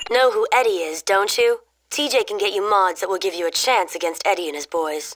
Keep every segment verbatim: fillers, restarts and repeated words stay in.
Know who Eddie is, don't you? T J can get you mods that will give you a chance against Eddie and his boys.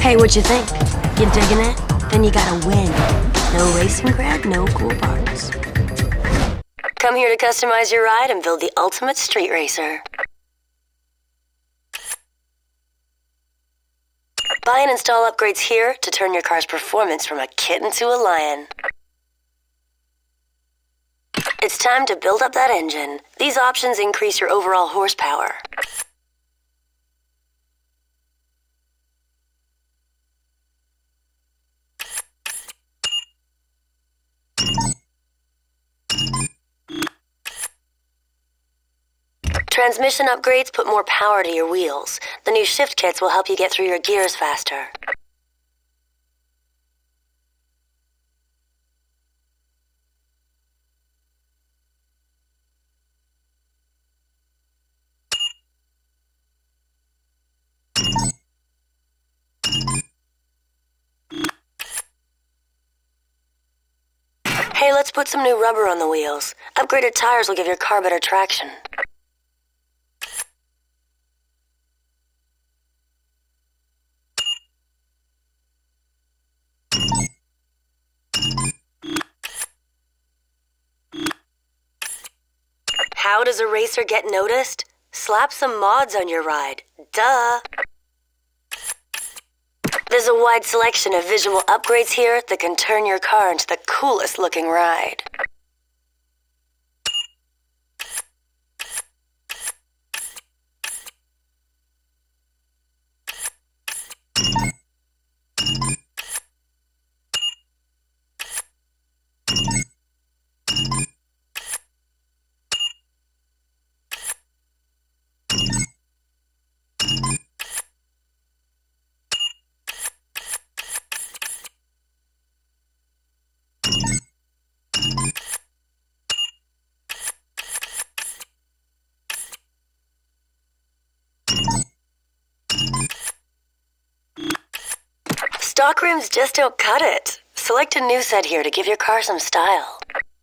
Hey, what you think? You digging it? Then you gotta win. No racing cred, no cool parts. Come here to customize your ride and build the ultimate street racer. Buy and install upgrades here to turn your car's performance from a kitten to a lion. It's time to build up that engine. These options increase your overall horsepower. Transmission upgrades put more power to your wheels. The new shift kits will help you get through your gears faster. Hey, let's put some new rubber on the wheels. Upgraded tires will give your car better traction. How does a racer get noticed? Slap some mods on your ride. Duh! There's a wide selection of visual upgrades here that can turn your car into the coolest looking ride. Stock rims just don't cut it. Select a new set here to give your car some style.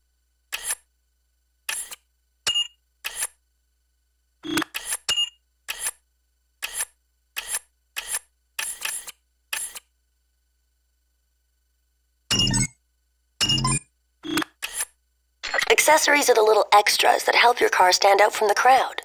Accessories are the little extras that help your car stand out from the crowd.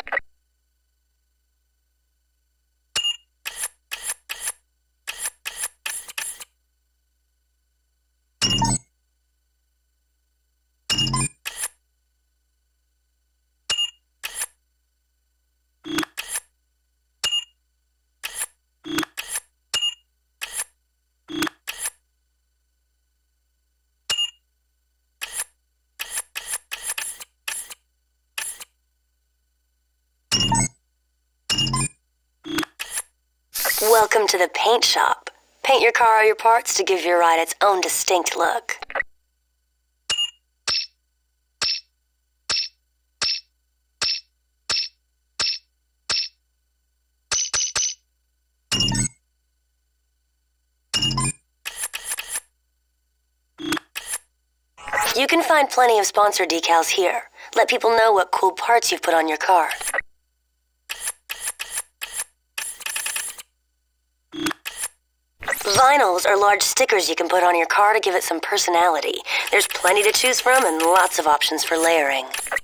Welcome to the paint shop. Paint your car or your parts to give your ride its own distinct look. You can find plenty of sponsor decals here. Let people know what cool parts you've put on your car. Vinyls are large stickers you can put on your car to give it some personality. There's plenty to choose from and lots of options for layering.